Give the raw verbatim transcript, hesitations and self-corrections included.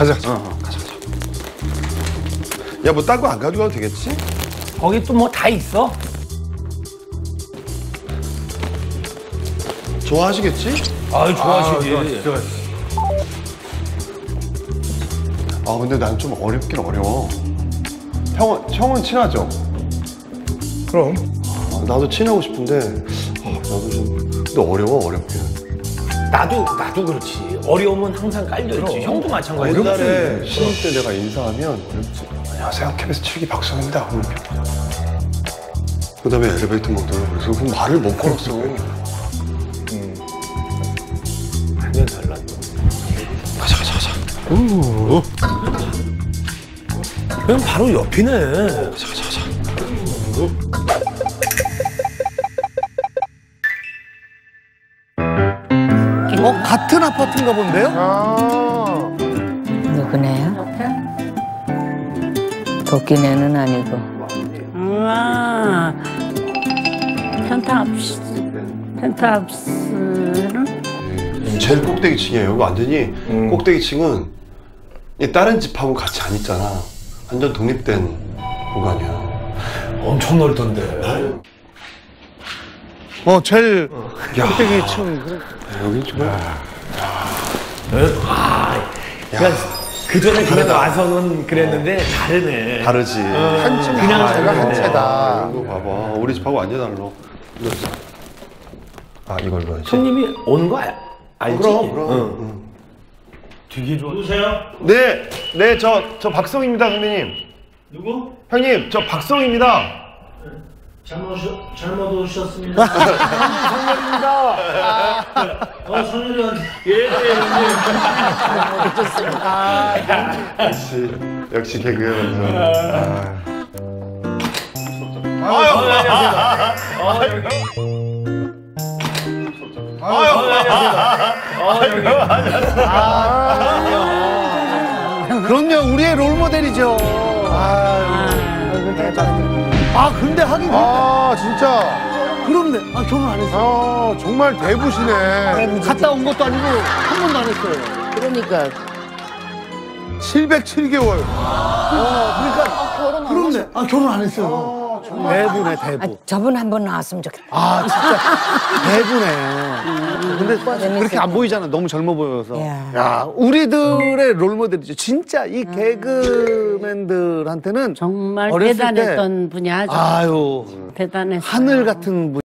가자. 어, 어, 가자, 가자. 야, 뭐 딴 거 안 가져가도 되겠지? 거기 또 뭐 다 있어? 좋아하시겠지? 아유, 좋아하시지. 아, 근데 난 좀 어렵긴 어려워. 형은, 형은 친하죠? 그럼. 아, 나도 친하고 싶은데, 아, 나도 좀, 근데 어려워, 어렵긴. 나도, 나도 그렇지. 어려우면 항상 깔려있지. 형도 마찬가지야. 옛날에 신혼 때 내가 인사하면, 어렵지. 안녕하세요, 케이비에스 칠 기 박성입니다. 그 다음에 엘리베이터 못 들어. 그래서 그 말을 못 걸었어. 완전 달라. 가자, 가자, 가자. 오. 그냥 바로 옆이네. 가자, 가자, 가자. 어, 같은 아파트인가 본데요? 아. 누구네요? 도끼네는 아니고. 아, 펜트하우스, 펜트하우스는? 제일 꼭대기층이야. 여기 완전히 음. 꼭대기층은 이 다른 집하고 같이 안 있잖아. 완전 독립된 공간이야. 엄청 넓던데. 어, 제일 야. 꼭대기 층. 여기 정말. 아, 그러니까 그 전에 그냥 와서는 그랬는데 다르네. 다르지. 한 층 그냥 자체가 한 다르네. 채다. 이거 봐봐. 우리 집하고 완전 달라. 아, 이걸 넣어야지. 손님이 온 거 알, 알지? 그럼, 그럼. 응. 응. 되게 좋아. 누구세요? 네, 네, 저, 저 박성입니다, 선배님. 누구? 형님, 저 박성입니다. 잘못, 오셨, 잘못 오셨습니다. 성렬입니다. 어, 선율이한테. 예, 예, 예. 역시, 역시 개그의 완전. 아. 아유, 안녕하세요. 아유, 안녕하세요. 그럼요, 우리의 롤모델이죠. 아, 근데 하긴. 아 진짜 그렇네. 아, 결혼 안 했어. 아 정말 대부시네. 갔다 온 것도 아니고 한 번도 안 했어요. 그러니까. 칠백칠 개월. 어, 그러니까. 결혼 안 그렇네. 아, 결혼 안 했어요. 대부네, 대부. 아, 저분 한 번 나왔으면 좋겠다. 아, 진짜. 대부네. 근데 재밌을 그렇게 안 때. 보이잖아. 너무 젊어 보여서. 야. 야, 우리들의 롤모델이죠. 진짜 이 개그맨들한테는 정말 어렸을 대단했던 분이 아주 아유, 대단했어요. 하늘 같은 분.